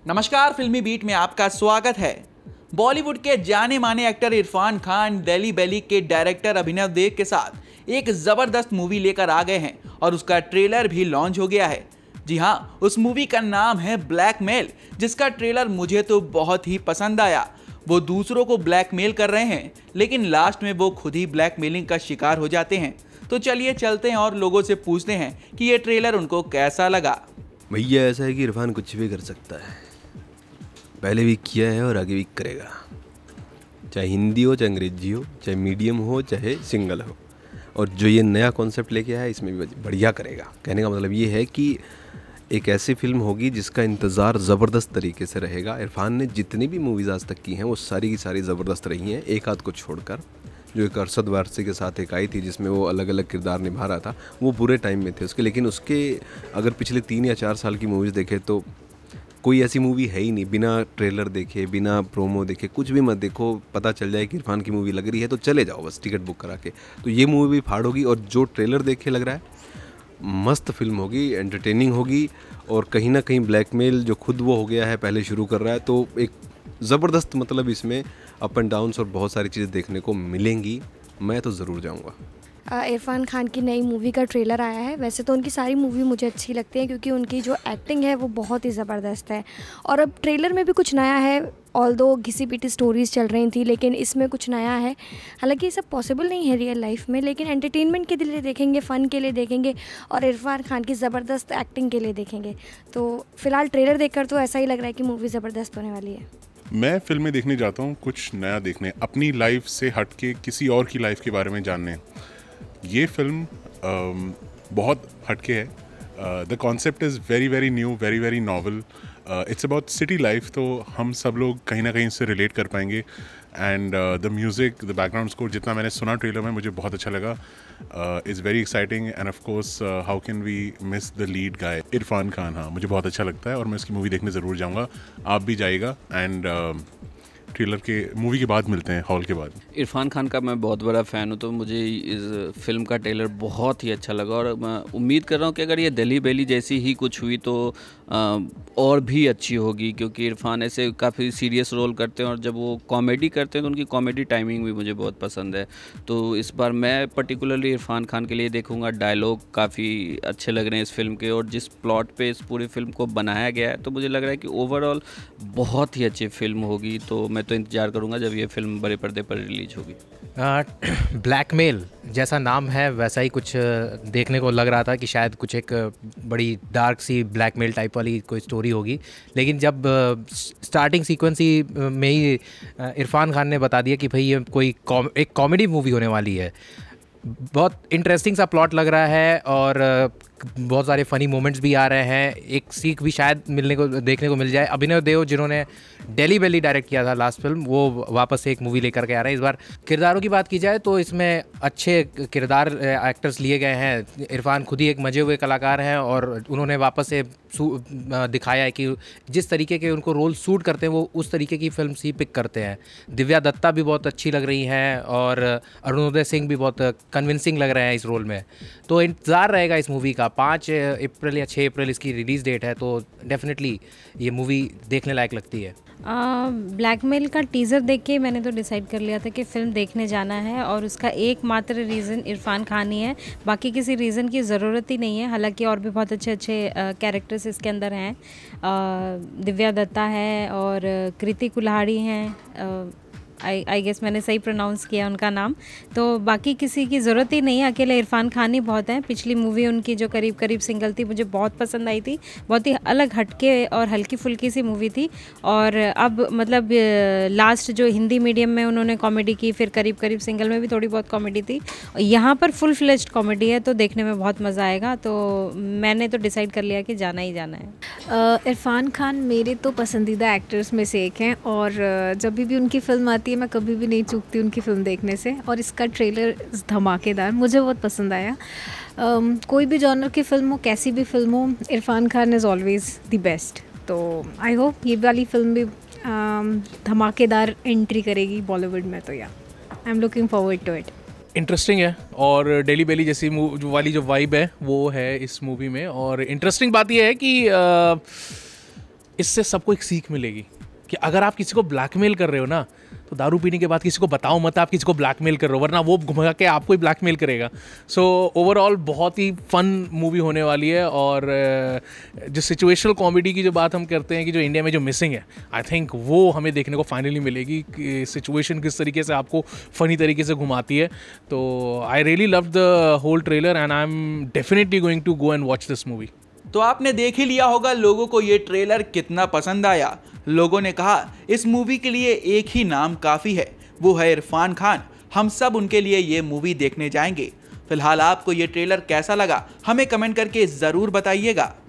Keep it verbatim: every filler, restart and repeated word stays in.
नमस्कार, फिल्मी बीट में आपका स्वागत है। बॉलीवुड के जाने माने एक्टर इरफान खान दिल्ली बेली के डायरेक्टर अभिनव देव के साथ एक जबरदस्त मूवी लेकर आ गए हैं और उसका ट्रेलर भी लॉन्च हो गया है। जी हाँ, उस मूवी का नाम है ब्लैकमेल, जिसका ट्रेलर मुझे तो बहुत ही पसंद आया। वो दूसरों को ब्लैकमेल कर रहे हैं, लेकिन लास्ट में वो खुद ही ब्लैकमेलिंग का शिकार हो जाते हैं। तो चलिए चलते हैं और लोगों से पूछते हैं कि ये ट्रेलर उनको कैसा लगा। भैया ऐसा है कि इरफान कुछ भी कर सकता है, पहले भी किया है और आगे भी करेगा। चाहे हिंदी हो, चाहे अंग्रेजी हो, चाहे मीडियम हो, चाहे सिंगल हो। और जो ये नया कॉन्सेप्ट लेके आया है, इसमें भी बढ़िया करेगा। कहने का मतलब ये है कि एक ऐसी फिल्म होगी जिसका इंतज़ार ज़बरदस्त तरीके से रहेगा। इरफान ने जितनी भी मूवीज़ आज तक की हैं वो सारी की सारी ज़बरदस्त रही हैं, एक आध को छोड़कर। जो एक अरशद वारसी के साथ एक आई थी जिसमें वो अलग अलग किरदार निभा रहा था, वो पूरे टाइम में थे उसके। लेकिन उसके अगर पिछले तीन या चार साल की मूवीज़ देखे तो कोई ऐसी मूवी है ही नहीं, बिना ट्रेलर देखे, बिना प्रोमो देखे, कुछ भी मत देखो, पता चल जाए कि इरफान की मूवी लग रही है तो चले जाओ बस टिकट बुक करा के। तो ये मूवी भी फाड़ होगी और जो ट्रेलर देख के लग रहा है मस्त फिल्म होगी, एंटरटेनिंग होगी। और कहीं ना कहीं ब्लैकमेल जो खुद वो हो गया है, पहले शुरू कर रहा है, तो एक ज़बरदस्त मतलब इसमें अप एंड डाउन्स और बहुत सारी चीज़ें देखने को मिलेंगी। मैं तो ज़रूर जाऊँगा। इरफान खान की नई मूवी का ट्रेलर आया है। वैसे तो उनकी सारी मूवी मुझे अच्छी लगती है क्योंकि उनकी जो एक्टिंग है वो बहुत ही ज़बरदस्त है। और अब ट्रेलर में भी कुछ नया है, ऑल दो घिसी पिटी स्टोरीज़ चल रही थी, लेकिन इसमें कुछ नया है। हालांकि ये सब पॉसिबल नहीं है रियल लाइफ में, लेकिन एंटरटेनमेंट के लिए देखेंगे, फ़न के लिए देखेंगे और इरफान खान की ज़बरदस्त एक्टिंग के लिए देखेंगे। तो फ़िलहाल ट्रेलर देखकर तो ऐसा ही लग रहा है कि मूवी ज़बरदस्त होने वाली है। मैं फिल्में देखने जाता हूँ कुछ नया देखने, अपनी लाइफ से हट के किसी और की लाइफ के बारे में जानने। ये फिल्म uh, बहुत हटके है। The concept is very very new, very very novel. It's about city life, तो हम सब लोग कहीं ना कहीं इससे रिलेट कर पाएंगे। And the music, the background score, जितना मैंने सुना ट्रेलर में, मुझे बहुत अच्छा लगा। Is very exciting and of course how can we miss the lead guy Irrfan Khan. हाँ, मुझे बहुत अच्छा लगता है और मैं इसकी मूवी देखने ज़रूर जाऊँगा। आप भी जाइएगा। एंड ट्रेलर के मूवी के बाद मिलते हैं, हॉल के बाद। इरफान खान का मैं बहुत बड़ा फ़ैन हूँ, तो मुझे इस फिल्म का ट्रेलर बहुत ही अच्छा लगा और मैं उम्मीद कर रहा हूँ कि अगर ये दिल्ली बेली जैसी ही कुछ हुई तो आ, और भी अच्छी होगी, क्योंकि इरफान ऐसे काफ़ी सीरियस रोल करते हैं और जब वो कॉमेडी करते हैं तो उनकी कॉमेडी टाइमिंग भी मुझे बहुत पसंद है। तो इस बार मैं पर्टिकुलरली इरफान खान के लिए देखूँगा। डायलॉग काफ़ी अच्छे लग रहे हैं इस फिल्म के और जिस प्लॉट पे इस पूरी फिल्म को बनाया गया है, तो मुझे लग रहा है कि ओवरऑल बहुत ही अच्छी फिल्म होगी। तो मैं तो इंतजार करूंगा जब ये फिल्म बड़े पर्दे पर रिलीज होगी। ब्लैकमेल जैसा नाम है वैसा ही कुछ देखने को लग रहा था कि शायद कुछ एक बड़ी डार्क सी ब्लैकमेल टाइप वाली कोई स्टोरी होगी। लेकिन जब स्टार्टिंग सीक्वेंस ही में ही इरफान खान ने बता दिया कि भाई ये कोई कॉम, एक कॉमेडी मूवी होने वाली है, बहुत इंटरेस्टिंग सा प्लॉट लग रहा है और बहुत सारे फ़नी मोमेंट्स भी आ रहे हैं। एक सीख भी शायद मिलने को देखने को मिल जाए। अभिनय देओ जिन्होंने दिल्ली बेली डायरेक्ट किया था लास्ट फिल्म, वो वापस से एक मूवी लेकर के आ रहे हैं। इस बार किरदारों की बात की जाए तो इसमें अच्छे किरदार एक्टर्स लिए गए हैं। इरफान खुद ही एक मजे हुए कलाकार हैं और उन्होंने वापस से दिखाया है कि जिस तरीके के उनको रोल सूट करते हैं वो उस तरीके की फिल्म ही पिक करते हैं। दिव्या दत्ता भी बहुत अच्छी लग रही हैं और अरुणोदय सिंह भी बहुत कन्विंसिंग लग रहे हैं इस रोल में। तो इंतज़ार रहेगा इस मूवी का। पाँच अप्रैल या छः अप्रैल इसकी रिलीज़ डेट है, तो डेफिनेटली ये मूवी देखने लायक लगती है। ब्लैकमेल का टीज़र देख के मैंने तो डिसाइड कर लिया था कि फ़िल्म देखने जाना है और उसका एकमात्र रीज़न इरफान खान ही है, बाकी किसी रीज़न की ज़रूरत ही नहीं है। हालांकि और भी बहुत अच्छे अच्छे कैरेक्टर्स इसके अंदर हैं। दिव्या दत्ता है और कृति कुल्हाड़ी हैं, आई आई गेस मैंने सही प्रोनाउंस किया उनका नाम। तो बाकी किसी की ज़रूरत ही नहीं है, अकेले इरफान खान ही बहुत हैं। पिछली मूवी उनकी जो करीब करीब सिंगल थी मुझे बहुत पसंद आई थी, बहुत ही अलग हटके और हल्की फुल्की सी मूवी थी। और अब मतलब लास्ट जो हिंदी मीडियम में उन्होंने कॉमेडी की, फिर करीब करीब सिंगल में भी थोड़ी बहुत कॉमेडी थी, यहाँ पर फुल फ्लेज्ड कॉमेडी है, तो देखने में बहुत मज़ा आएगा। तो मैंने तो डिसाइड कर लिया कि जाना ही जाना है। इरफान खान मेरे तो पसंदीदा एक्टर्स में से एक हैं और जब भी उनकी फिल्म आती है मैं कभी भी नहीं चूकती उनकी फिल्म देखने से। और इसका ट्रेलर धमाकेदार, मुझे बहुत पसंद आया। um, कोई भी जॉनर की फिल्म हो, कैसी भी फिल्म हो, Irrfan Khan is always the best. तो आई होप ये वाली फिल्म भी um, धमाकेदार एंट्री करेगी बॉलीवुड में। तो yeah I am looking forward to it. Interesting है और दिल्ली बेली जैसी वाली जो वाइब है वो है इस मूवी में। और इंटरेस्टिंग बात यह है कि इससे सबको एक सीख मिलेगी कि अगर आप किसी को ब्लैकमेल कर रहे हो ना, तो दारू पीने के बाद किसी को बताओ मत आप किसी को ब्लैकमेल कर रहे हो, वरना वो घुमा के आपको ही ब्लैकमेल करेगा। सो ओवरऑल बहुत ही फन मूवी होने वाली है। और जो सिचुएशनल कॉमेडी की जो बात हम करते हैं कि जो इंडिया में जो मिसिंग है, आई थिंक वो हमें देखने को फाइनली मिलेगी कि सिचुएशन किस तरीके से आपको फ़नी तरीके से घुमाती है। तो I really love the whole trailer and I am definitely going to go and watch this movie. तो आपने देख ही लिया होगा लोगों को ये ट्रेलर कितना पसंद आया। लोगों ने कहा इस मूवी के लिए एक ही नाम काफ़ी है, वो है इरफान खान। हम सब उनके लिए ये मूवी देखने जाएंगे। फिलहाल आपको ये ट्रेलर कैसा लगा हमें कमेंट करके ज़रूर बताइएगा।